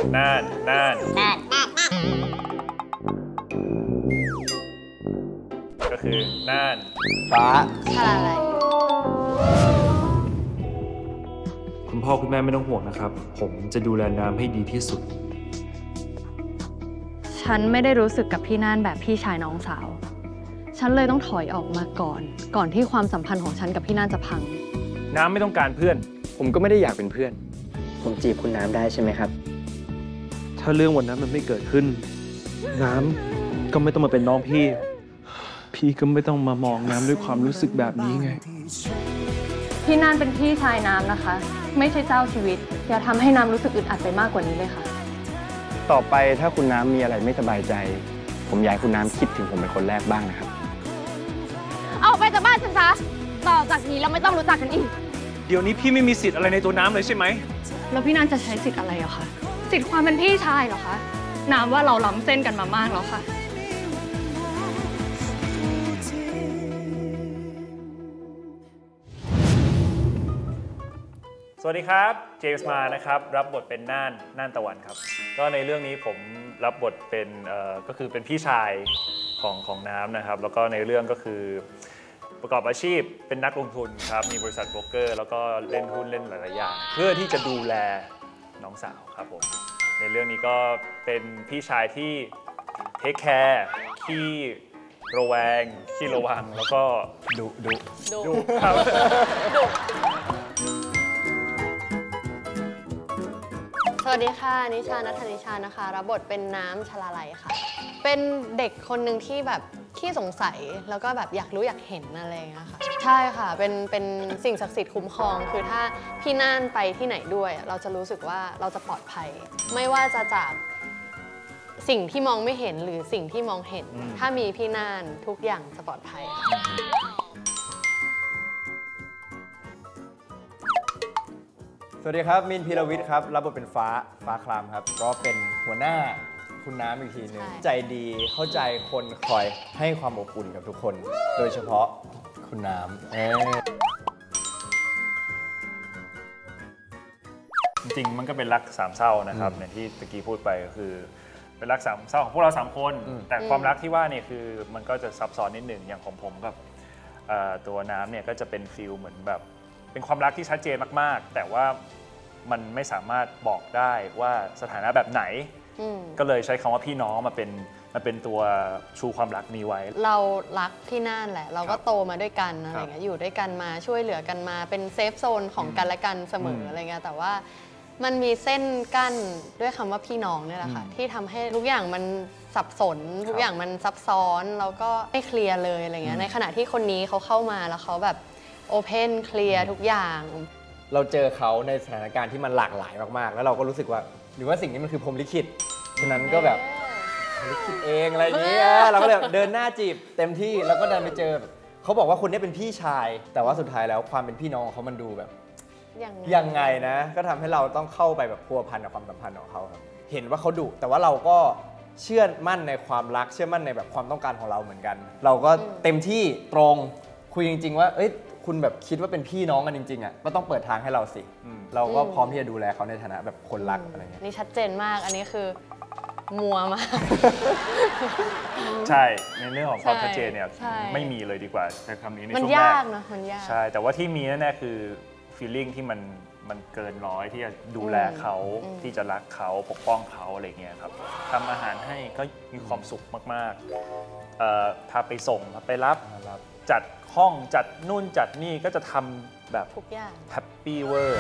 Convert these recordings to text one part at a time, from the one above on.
น่านก็คือน่านฟ้าอะไรคุณพ่อคุณแม่ไม่ต้องห่วงนะครับผมจะดูแลน้ำให้ดีที่สุดฉันไม่ได้รู้สึกกับพี่น่านแบบพี่ชายน้องสาวฉันเลยต้องถอยออกมาก่อนที่ความสัมพันธ์ของฉันกับพี่น่านจะพังน้ำไม่ต้องการเพื่อนผมก็ไม่ได้อยากเป็นเพื่อนผมจีบคุณน้ำได้ใช่ไหมครับถ้าเรื่องวันนั้นมันไม่เกิดขึ้นน้ำก็ไม่ต้องมาเป็นน้องพี่ก็ไม่ต้องมามองน้ำด้วยความรู้สึกแบบนี้ไงพี่น่านเป็นพี่ชายน้ำนะคะไม่ใช่เจ้าชีวิตอย่าทำให้น้ำรู้สึกอึดอัดไปมากกว่านี้เลยค่ะต่อไปถ้าคุณน้ำมีอะไรไม่สบายใจผมอยากให้คุณน้ำคิดถึงผมเป็นคนแรกบ้างนะครับเอาไปจากบ้านฉันซะต่อจากนี้เราไม่ต้องรู้จักกันอีกเดี๋ยวนี้พี่ไม่มีสิทธิ์อะไรในตัวน้ำเลยใช่ไหมแล้วพี่น่านจะใช้สิทธิ์อะไรอะคะสิทธิ์ความเป็นพี่ชายเหรอคะน้ำว่าเราล้ำเส้นกันมามากแล้วค่ะสวัสดีครับเจมส์มานะครับรับบทเป็นน่านตะวันครับก็ในเรื่องนี้ผมรับบทเป็นก็คือเป็นพี่ชายของน้ำนะครับแล้วก็ในเรื่องก็คือประกอบอาชีพเป็นนักลงทุนครับมีบริษัทโบรกเกอร์แล้วก็เล่นหุ้นเล่นหลายๆอย่างเพื่อที่จะดูแลน้องสาวครับผมในเรื่องนี้ก็เป็นพี่ชายที่เทคแคร์ขี้ระแวงขี้ระวังแล้วก็ดุครับสวัสดีค่ะนิชาณัฐนิชานะคะรับบทเป็นน้ำชลาลัยค่ะเป็นเด็กคนหนึ่งที่แบบขี้สงสัยแล้วก็แบบอยากรู้อยากเห็นอะไรอย่างเงี้ยค่ะใช่ค่ะเป็นสิ่งศักดิ์สิทธิ์คุ้มครองคือถ้าพี่น่านไปที่ไหนด้วยเราจะรู้สึกว่าเราจะปลอดภัยไม่ว่าจะจากสิ่งที่มองไม่เห็นหรือสิ่งที่มองเห็นถ้ามีพี่น่านทุกอย่างจะปลอดภัยสวัสดีครับมินพีรวิทย์ครับรับบทเป็นฟ้าคลามครับก็เป็นหัวหน้าคุณน้ำอีกทีหนึ่งใจดีเข้าใจคนคอยให้ความอบอุ่นกับทุกคนโดยเฉพาะคุณน้ำจริงๆมันก็เป็นรักสามเศร้านะครับอย่างที่ตะกี้พูดไปก็คือเป็นรักสามเศร้าของพวกเรา3 คนแต่ความรักที่ว่านี่คือมันก็จะซับซ้อนนิดหนึ่งอย่างของผมกับตัวน้ำเนี่ยก็จะเป็นฟีลเหมือนแบบเป็นความรักที่ชัดเจนมากๆแต่ว่ามันไม่สามารถบอกได้ว่าสถานะแบบไหนก็เลยใช้คำว่าพี่น้องมาเป็นตัวชูความรักนี้ไว้เรารักพี่น่านแหละเราก็โตมาด้วยกันอะไรเงี้ยอยู่ด้วยกันมาช่วยเหลือกันมาเป็นเซฟโซนของกันและกันเสมออะไรเงี้ยแต่ว่ามันมีเส้นกั้นด้วยคำว่าพี่น้องนี่แหละค่ะที่ทำให้ทุกอย่างมันสับสนทุกอย่างมันซับซ้อนแล้วก็ไม่เคลียร์เลยอะไรเงี้ยในขณะที่คนนี้เขาเข้ามาแล้วเขาแบบโอเพนเคลียร์ทุกอย่างเราเจอเขาในสถานการณ์ที่มันหลากหลายมากๆแล้วเราก็รู้สึกว่าหรือว่าสิ่งนี้มันคือพรหมลิขิตฉะนั้นก็แบบพรหมลิขิตเองอะไรอย่างเงี้ยเราก็เลยเดินหน้าจีบเต็มที่แล้วก็ดันไปเจอเขาบอกว่าคนนี้เป็นพี่ชายแต่ว่าสุดท้ายแล้วความเป็นพี่น้องของเขามันดูแบบยังไงนะก็ทำให้เราต้องเข้าไปแบบพัวพันกับความสัมพันธ์ของเขาครับเห็นว่าเขาดุแต่ว่าเราก็เชื่อมั่นในความรักเชื่อมั่นในแบบความต้องการของเราเหมือนกันเราก็เต็มที่ตรงคุยจริงๆว่าเอ้ยคุณแบบคิดว่าเป็นพี่น้องกันจริงๆอ่ะก็ต้องเปิดทางให้เราสิเราก็พร้อมที่จะดูแลเขาในฐานะแบบคนรักอะไรเงี้ยนี่ชัดเจนมากอันนี้คือมัวมากใช่ในเรื่องของความชัดเจนเนี่ยไม่มีเลยดีกว่าใช้คำนี้ในช่วงแรกมันยากนะมันยากใช่แต่ว่าที่มีแน่ๆคือ feeling ที่มันเกินร้อยที่จะดูแลเขาที่จะรักเขาปกป้องเขาอะไรเงี้ยครับทำอาหารให้ก็มีความสุขมากๆพาไปส่งพาไปรับจัดห้องจัดนู่นจัดนี่ก็จะทำแบบทุกอย่างแฮปปี้เวอร์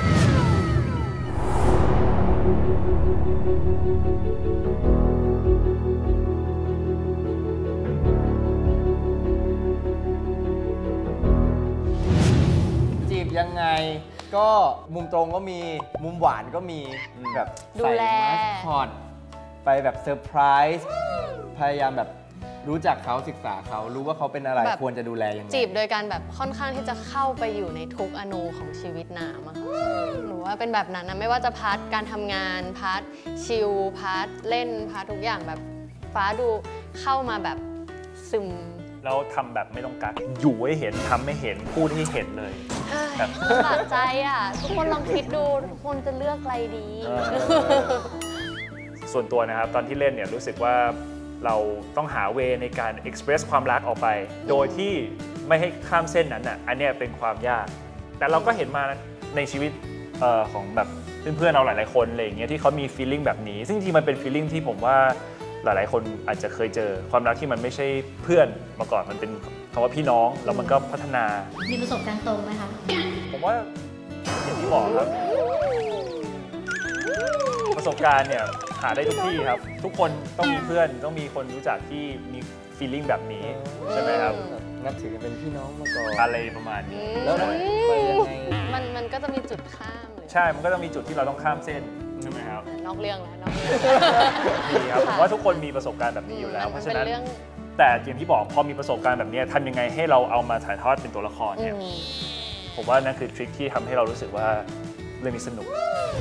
จีบยังไงก็มุมตรงก็มีมุมหวานก็มีแบบใส่มาสคอตไปแบบเซอร์ไพรส์พยายามแบบรู้จักเขาศึกษาเขารู้ว่าเขาเป็นอะไรควรจะดูแลยังไงจีบโดยการแบบค่อนข้างที่จะเข้าไปอยู่ในทุกอนูของชีวิตน้ำอะหนูว่าเป็นแบบนั้นนะไม่ว่าจะพาร์ทการทำงานพาร์ทชิลพาร์ทเล่นพาร์ททุกอย่างแบบฟ้าดูเข้ามาแบบซึมแล้วทำแบบไม่ต้องกักอยู่ให้เห็นทำให้เห็นพูดให้เห็นเลยแบบบาดใจอ่ะทุกคนลองคิดดูทุกคนจะเลือกอะไรดีส่วนตัวนะครับตอนที่เล่นเนี่ยรู้สึกว่าเราต้องหาเวในการเอ็กซ์เพรสความรักออกไปโดยที่ไม่ให้ข้ามเส้นนั้นอ่ะอันนี้เป็นความยากแต่เราก็เห็นมาในชีวิตของแบบเพื่อนๆเราหลายๆคนอะไรอย่างเงี้ยที่เขามี feeling แบบนี้ซึ่งจริงๆมันเป็น feeling ที่ผมว่าหลายๆคนอาจจะเคยเจอความรักที่มันไม่ใช่เพื่อนมาก่อนมันเป็นคำว่าพี่น้องแล้วมันก็พัฒนามีประสบการณ์ตรงไหมคะผมว่าอย่างที่บอกครับประสบการณ์เนี่ยหาได้ทุกที่ครับทุกคนต้องมีเพื่อนต้องมีคนรู้จักที่มี feeling แบบนี้ใช่ไหมครับนับถือกันเป็นพี่น้องมาก่อนอะไรประมาณนี้แล้วไปยังไงมันก็จะมีจุดข้ามใช่มันก็ต้องมีจุดที่เราต้องข้ามเส้นใช่ไหมครับนอกเรื่องแล้วนอกเรื่องดีครับผมว่าทุกคนมีประสบการณ์แบบนี้อยู่แล้วเพราะฉะนั้นแต่อย่างที่บอกพอมีประสบการณ์แบบนี้ทำยังไงให้เราเอามาถ่ายทอดเป็นตัวละครเนี่ยผมว่านั่นคือทริคที่ทำให้เรารู้สึกว่าเรื่องนี้สนุก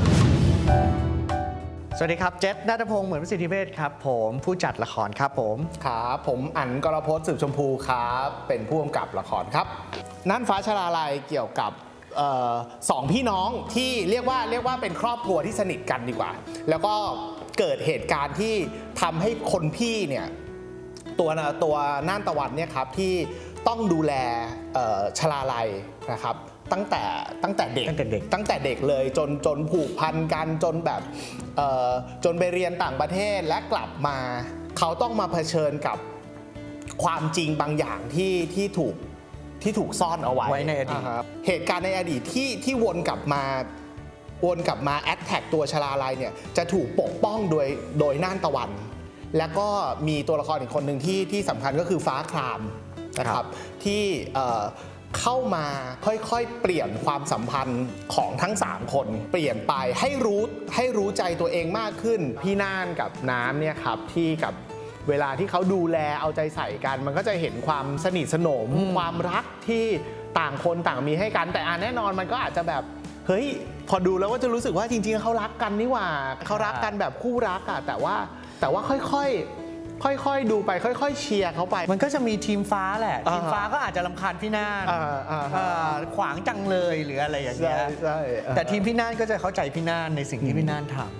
สวัสดีครับเจษณัฐพงศ์เหมือนประสิทธิเวชครับผมผู้จัดละครครับผมครับผมอั๋นกรพจน์สืบชมพูครับเป็นผู้กำกับละครครับน่านฟ้าชลาลัยเกี่ยวกับสองพี่น้องที่เรียกว่าเป็นครอบครัวที่สนิทกันดีกว่าแล้วก็เกิดเหตุการณ์ที่ทำให้คนพี่เนี่ยตัวน่านตะวันเนี่ยครับที่ต้องดูแลชลาลัยนะครับตั้งแต่เด็กเลยจนผูกพันกันจนแบบจนไปเรียนต่างประเทศและกลับมาเขาต้องมาเผชิญกับความจริงบางอย่างที่ถูกซ่อนเอาไว้ในอดีตเหตุการณ์ในอดีตที่วนกลับมาแอตแทกตัวชลาลัยเนี่ยจะถูกปกป้องโดยน่านตะวันแล้วก็มีตัวละครอีกคนหนึ่งที่สำคัญก็คือฟ้าครามนะครับที่เข้ามาค่อยๆเปลี่ยนความสัมพันธ์ของทั้ง3คนเปลี่ยนไปให้รู้ใจตัวเองมากขึ้นพี่น่านกับน้ำเนี่ยครับที่กับเวลาที่เขาดูแลเอาใจใส่กันมันก็จะเห็นความสนิทสนมความรักที่ต่างคนต่างมีให้กันแต่แน่นอนมันก็อาจจะแบบเฮ้ยพอดูแล้วก็จะรู้สึกว่าจริงๆเขารักกันนี่หว่าเขารักกันแบบคู่รักอะแต่ว่าค่อยๆดูไปค่อยๆเชียร์เขาไปมันก็จะมีทีมฟ้าแหละทีมฟ้าก็อาจจะรำคาญพี่น่านขวางจังเลยหรืออะไรอย่างเงี้ยแต่ทีมพี่น่านก็จะเข้าใจพี่น่านในสิ่งที่พี่น่านทำ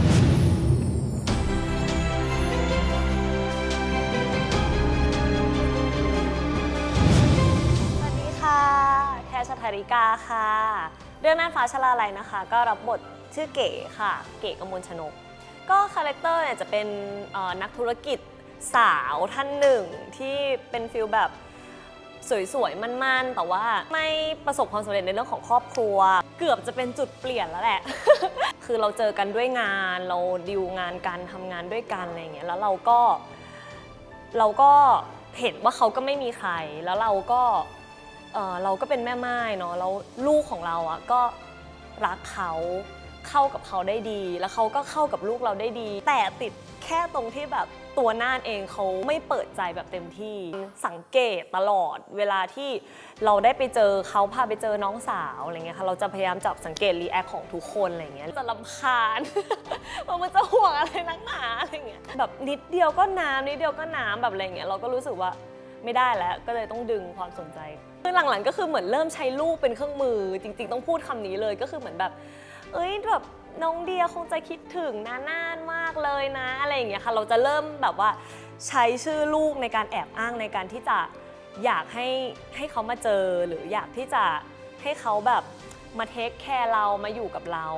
สวัสดีค่ะแทชธาริกาค่ะเรื่องน่านฟ้าชลาลัยนะคะก็รับบทชื่อเก๋ค่ะเก๋กมลชนกก็คาแรคเตอร์เนี่ยจะเป็นนักธุรกิจสาวท่านหนึ่งที่เป็นฟิลแบบสวยๆมั่นๆแต่ว่าไม่ประสบความสำเร็จในเรื่องของครอบครัวเกือบจะเป็นจุดเปลี่ยนแล้วแหละ คือเราเจอกันด้วยงานเราดีลงานกันทำงานด้วยกันอะไรอย่างเงี้ยแล้วเราก็เห็นว่าเขาก็ไม่มีใครแล้วเราก็เป็นแม่ม่ายเนาะแล้วลูกของเราอ่ะก็รักเขาเข้ากับเขาได้ดีแล้วเขาก็เข้ากับลูกเราได้ดีแต่ติดแค่ตรงที่แบบตัวน่านเองเขาไม่เปิดใจแบบเต็มที่สังเกตตลอดเวลาที่เราได้ไปเจอเขาพาไปเจอน้องสาวอะไรเงี้ยค่ะเราจะพยายามจับสังเกตรีแอคของทุกคนอะไรเงี้ยจะรำคาญ มันจะห่วงอะไรนักหนาอะไรเงี้ยแบบนิดเดียวก็น้ำแบบอะไรเงี้ยเราก็รู้สึกว่าไม่ได้แล้วก็เลยต้องดึงความสนใจคือหลังๆก็คือเหมือนเริ่มใช้ลูกเป็นเครื่องมือจริงๆต้องพูดคำนี้เลยก็คือเหมือนแบบแบบน้องเดียคงจะคิดถึงน่านมากเลยนะอะไรอย่างเงี้ยค่ะเราจะเริ่มแบบว่าใช้ชื่อลูกในการแอบอ้างในการที่จะอยากให้เขามาเจอหรืออยากที่จะให้เขาแบบมาเทคแคร์เรามาอยู่กับเรา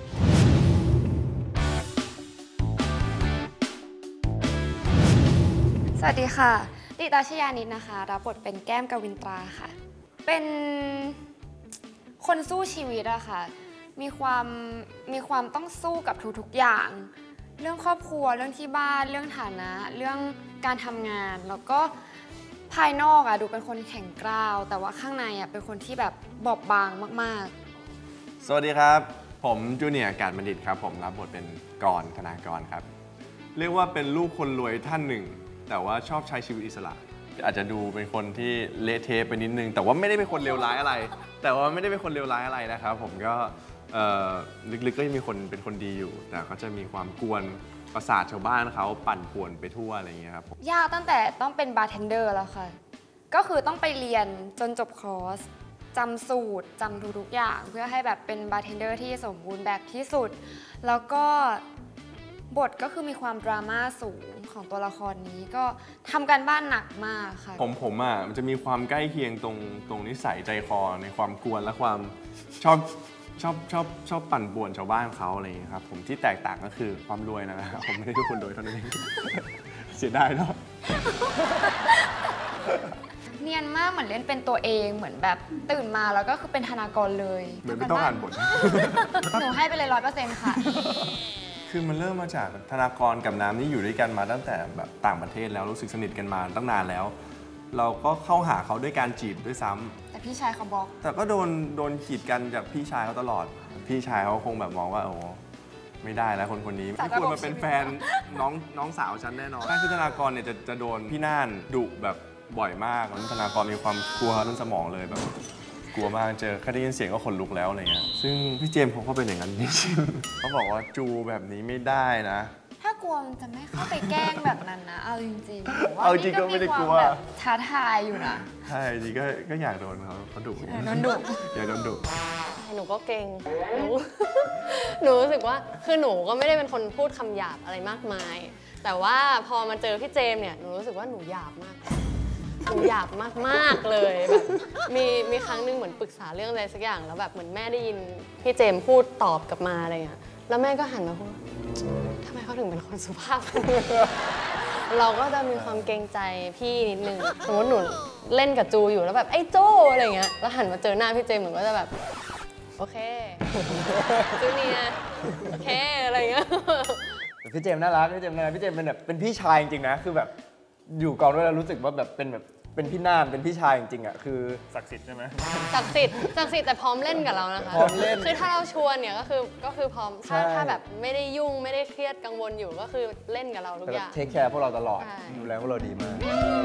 สวัสดีค่ะดิตาชยานิดนะคะรับบทเป็นแก้มกวินตราค่ะเป็นคนสู้ชีวิตอะค่ะมีความต้องสู้กับทุกๆอย่างเรื่องครอบครัวเรื่องที่บ้านเรื่องฐานะเรื่องการทำงานแล้วก็ภายนอกอะดูเป็นคนแข็งกร้าวแต่ว่าข้างในอะเป็นคนที่แบบบอบบางมากๆสวัสดีครับผมจูเนียร์ กาญบัณฑิตครับผมรับบทเป็นกรณ์ ธนากรครับเรียกว่าเป็นลูกคนรวยท่านหนึ่งแต่ว่าชอบใช้ชีวิตอิสระอาจจะดูเป็นคนที่เละเทะไปนิดนึงแต่ว่าไม่ได้เป็นคนเลวร้ายอะไรนะครับผมก็ลึกๆก็ยังมีคนเป็นคนดีอยู่แต่ก็จะมีความกวนประสาทชาวบ้านเขาปั่นป่วนไปทั่วอะไรอย่างเงี้ยครับยากตั้งแต่ต้องเป็นบาร์เทนเดอร์แล้วค่ะก็คือต้องไปเรียนจนจบคอร์สจำสูตรจำทุกๆอย่างเพื่อให้แบบเป็นบาร์เทนเดอร์ที่สมบูรณ์แบบที่สุดแล้วก็บทก็คือมีความดราม่าสูงของตัวละครนี้ก็ทำการบ้านหนักมากค่ะผมอ่ะมันจะมีความใกล้เคียงตรงนิสัยใจคอในความกวนและความชอบปั่นป่วนชาวบ้านเขาอะไรอย่างนี้ครับผมที่แตกต่างก็คือความรวยนะครับผมไม่ได้ทุกคนรวยเท่านั้นเอง เสียดายเนาะเนียนมากเหมือนเล่นเป็นตัวเองเหมือนแบบตื่นมาแล้วก็คือเป็นธนากรเลยเหมือนไม่ต้องอ่านบทหนูให้ไปเลย100%ค่ะคือมันเริ่มมาจากธนากรกับน้ำนี่อยู่ด้วยกันมาตั้งแต่แบบต่างประเทศแล้วรู้สึกสนิทกันมาตั้งนานแล้ว เราก็เข้าหาเขาด้วยการจีบด้วยซ้ำแต่พี่ชายเขาบล็อกแต่ก็โดนขีดกันจากพี่ชายเขาตลอดพี่ชายเขาคงแบบมองว่าโอ้ไม่ได้แล้วคนนี้ไม่ควรมาเป็นแฟนน้องสาวฉันแน่นอนถ้าคือธนากรเนี่ยจะโดนพี่น่านดุแบบบ่อยมากธนากรมีความกลัวเรื่องสมองเลยแบบกลัวมากเจอแค่ได้ยินเสียงก็ขนลุกแล้วอะไรเงี้ยซึ่งพี่เจมส์เขาก็เป็นอย่างนั้นจริงๆเขาบอกว่าจูแบบนี้ไม่ได้นะถ้ากลัวมันจะไม่เข้าไปแกล้งแบบนั้นนะเอาจริงๆเอาจริงก็ไม่ได้กลัวแบบท้าทายอยู่นะใช่จริงก็อยากโดนเขาดุอยากโดนดุอยากโดนดุหนูก็เก่งหนูรู้สึกว่าคือหนูก็ไม่ได้เป็นคนพูดคำหยาบอะไรมากมายแต่ว่าพอมาเจอพี่เจมเนี่ยหนูรู้สึกว่าหนูหยาบมากหนูหยาบมากๆเลยแบบมีครั้งนึงเหมือนปรึกษาเรื่องอะไรสักอย่างแล้วแบบเหมือนแม่ได้ยินพี่เจมพูดตอบกลับมาอะไรเงี้ยแล้วแม่ก็หันมาพูดทำไมเขาถึงเป็นคนสุภาพ เราก็จะมีความเกรงใจพี่นิดนึงสมมติหนูเล่นกับจูอยู่แล้วแบบไอ้โจ้อะไรเงี้ยแล้วหันมาเจอหน้าพี่เจมหนูก็จะแบบโอเคจูเนียโอเคอะไรเงี้ยพี่เจมน่ารักพี่เจมเป็นแบบเป็นพี่ชายจริงๆนะคือแบบอยู่กองด้วยแล้วรู้สึกว่าแบบเป็นพี่น่านเป็นพี่ชายจริงๆอ่ะคือศักดิ์สิทธิ์ใช่ไหมศักดิ์สิทธิ์แต่พร้อมเล่นกับเรานะคะพร้อมเล่นคือถ้าเราชวนเนี่ยก็คือพร้อมถ้าแบบไม่ได้ยุ่งไม่ได้เครียดกังวลอยู่ก็คือเล่นกับเราทุกอย่างเทคแคร์พวกเราตลอดดูแลพวกเราดีมาก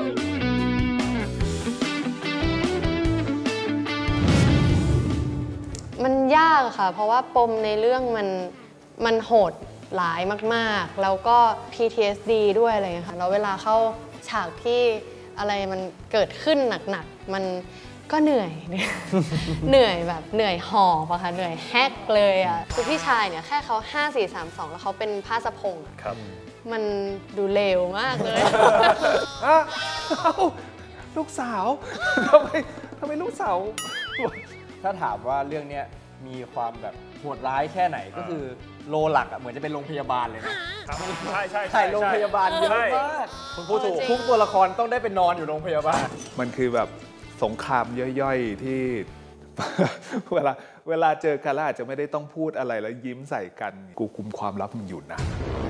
มันยากค่ะเพราะว่าปมในเรื่องมันโหดหลายมากๆแล้วก็ PTSD ด้วยอะไรเงี้ยค่ะแล้วเวลาเข้าฉากที่อะไรมันเกิดขึ้นหนักๆมันก็เหนื่อย เหนื่อยแบบเหนื่อยหอบอะค่ะเหนื่อยแฮกเลยอะคือพี่ชายเนี่ยแค่เขา5 4 3 2แล้วเขาเป็นพาสะพงษ์ครับมันดูเลวมากเลยลูกสาวทำไมลูกสาวถ้าถามว่าเรื่องนี้มีความแบบโหดร้ายแค่ไหนก็คือโลหลักอ่ะเหมือนจะเป็นโรงพยาบาลเลยนะใช่ถ่ายโรงพยาบาลเยอะมากคุณพูดถูกทุกตัวละครต้องได้ไปนอนอยู่โรงพยาบาลมันคือแบบสงครามย่อยๆที่ เวลาเจอกันแล้วอาจจะไม่ได้ต้องพูดอะไรแล้วยิ้มใส่กันกูคุมความลับมึงอยู่นะ